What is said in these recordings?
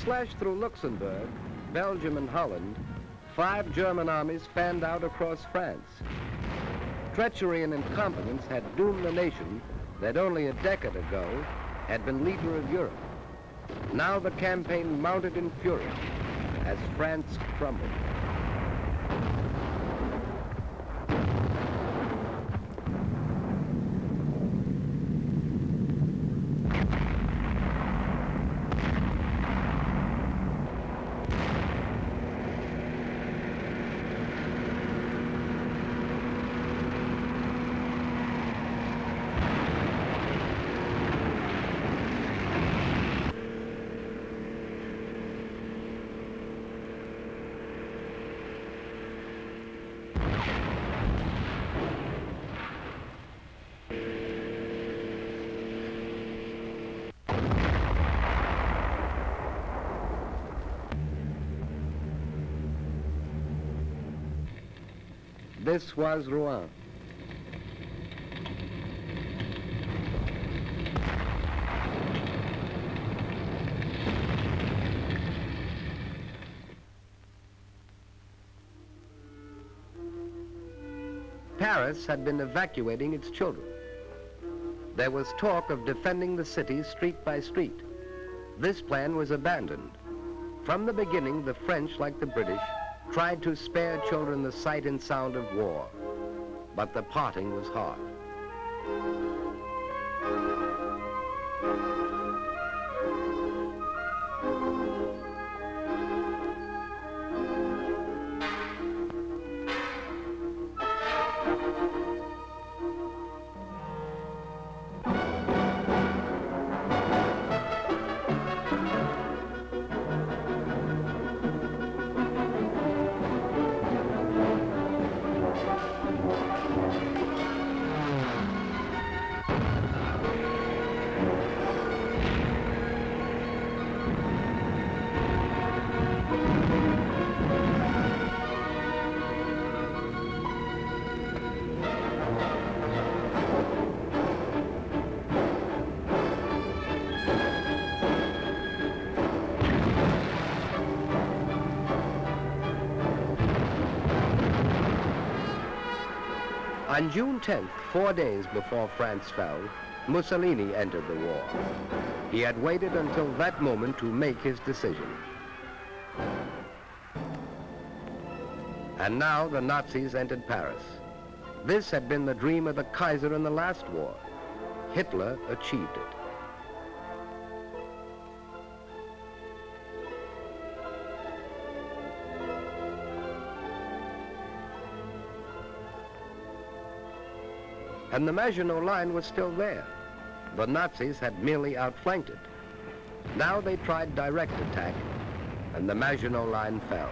slashed through Luxembourg, Belgium, and Holland, 5 German armies fanned out across France. Treachery and incompetence had doomed the nation that only a decade ago had been leader of Europe. Now the campaign mounted in fury as France crumbled. This was Rouen. Paris had been evacuating its children. There was talk of defending the city street by street. This plan was abandoned. From the beginning, the French, like the British, tried to spare children the sight and sound of war, but the parting was hard. On June 10th, 4 days before France fell, Mussolini entered the war. He had waited until that moment to make his decision. And now the Nazis entered Paris. This had been the dream of the Kaiser in the last war. Hitler achieved it. And the Maginot Line was still there. The Nazis had merely outflanked it. Now they tried direct attack, and the Maginot Line fell.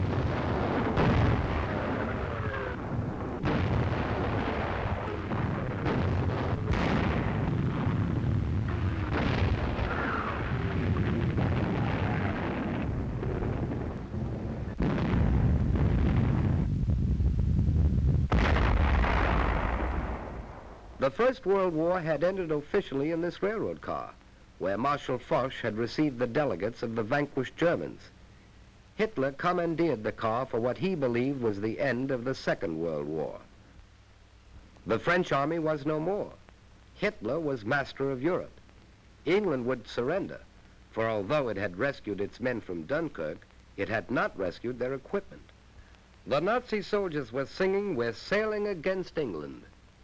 The First World War had ended officially in this railroad car, where Marshal Foch had received the delegates of the vanquished Germans. Hitler commandeered the car for what he believed was the end of the Second World War. The French army was no more. Hitler was master of Europe. England would surrender, for although it had rescued its men from Dunkirk, it had not rescued their equipment. The Nazi soldiers were singing, "We're sailing against England."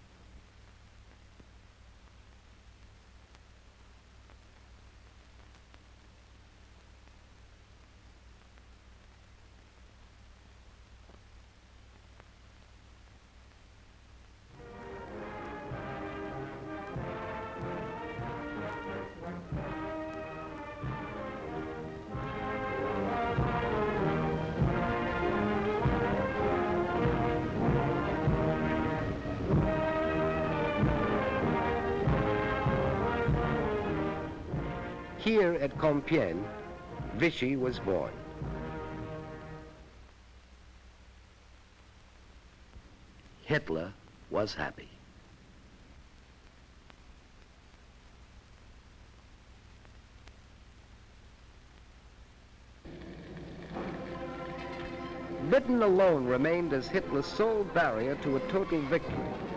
Here at Compiègne, Vichy was born. Hitler was happy. Britain alone remained as Hitler's sole barrier to a total victory.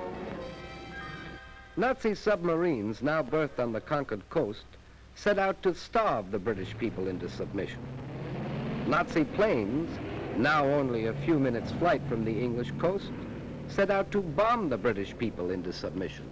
Nazi submarines, now berthed on the conquered coast, set out to starve the British people into submission. Nazi planes, now only a few minutes' flight from the English coast, set out to bomb the British people into submission.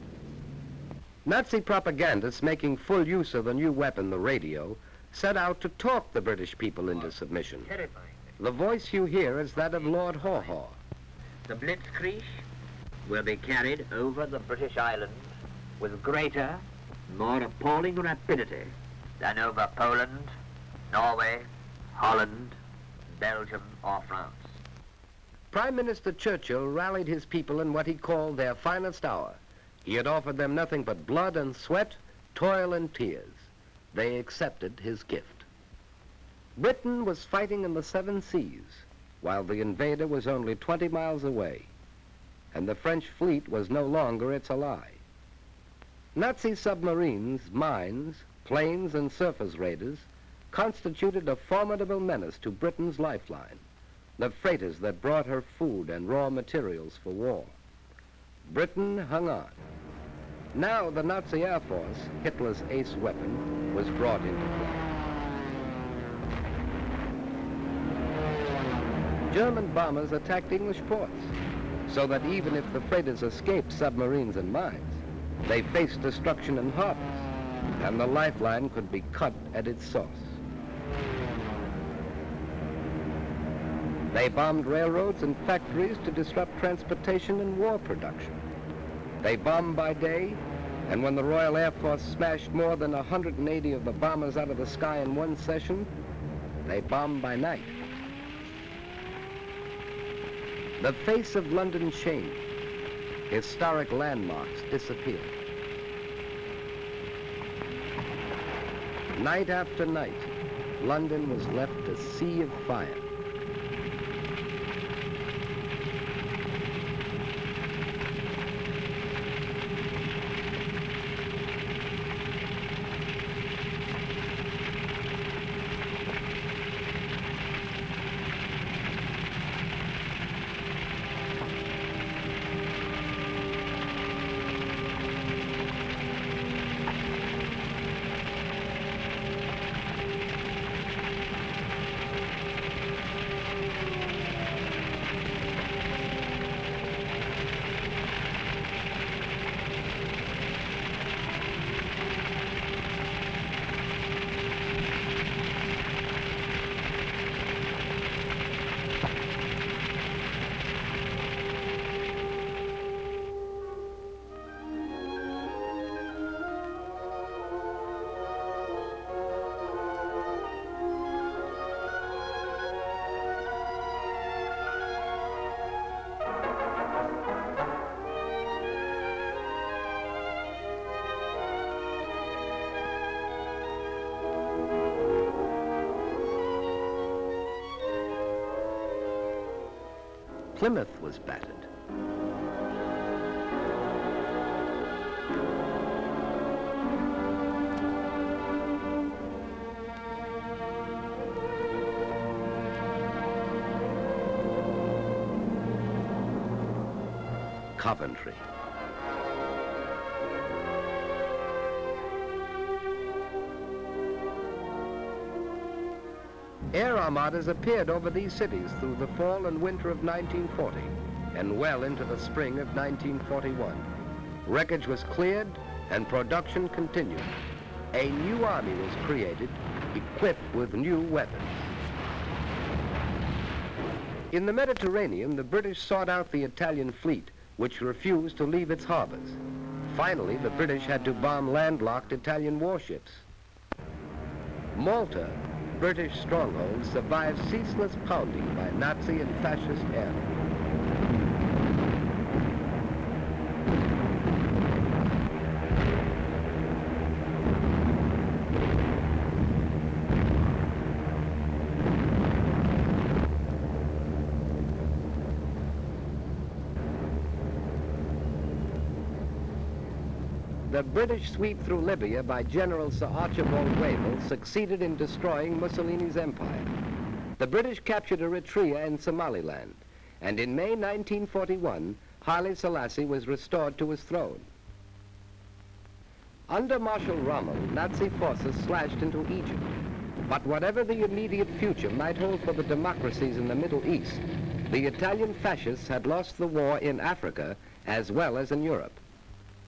Nazi propagandists, making full use of the new weapon, the radio, set out to talk the British people into submission. The voice you hear is that of Lord Haw Haw. The Blitzkrieg will be carried over the British islands with greater, more appalling rapidity than over Poland, Norway, Holland, Belgium, or France. Prime Minister Churchill rallied his people in what he called their finest hour. He had offered them nothing but blood and sweat, toil and tears. They accepted his gift. Britain was fighting in the 7 seas, while the invader was only 20 miles away, and the French fleet was no longer its ally. Nazi submarines, mines, planes, and surface raiders constituted a formidable menace to Britain's lifeline, the freighters that brought her food and raw materials for war. Britain hung on. Now the Nazi Air Force, Hitler's ace weapon, was brought into play. German bombers attacked English ports, so that even if the freighters escaped submarines and mines, they faced destruction in harbors, and the lifeline could be cut at its source. They bombed railroads and factories to disrupt transportation and war production. They bombed by day, and when the Royal Air Force smashed more than 180 of the bombers out of the sky in one session, they bombed by night. The face of London changed. Historic landmarks disappeared. Night after night, London was left a sea of fire. Plymouth was battered. Coventry. Air armadas appeared over these cities through the fall and winter of 1940 and well into the spring of 1941. Wreckage was cleared and production continued. A new army was created, equipped with new weapons. In the Mediterranean, the British sought out the Italian fleet, which refused to leave its harbors. Finally, the British had to bomb landlocked Italian warships. Malta, British stronghold, survived ceaseless pounding by Nazi and fascist air. The British sweep through Libya by General Sir Archibald Wavell succeeded in destroying Mussolini's empire. The British captured Eritrea and Somaliland, and in May 1941, Haile Selassie was restored to his throne. Under Marshal Rommel, Nazi forces slashed into Egypt. But whatever the immediate future might hold for the democracies in the Middle East, the Italian fascists had lost the war in Africa as well as in Europe.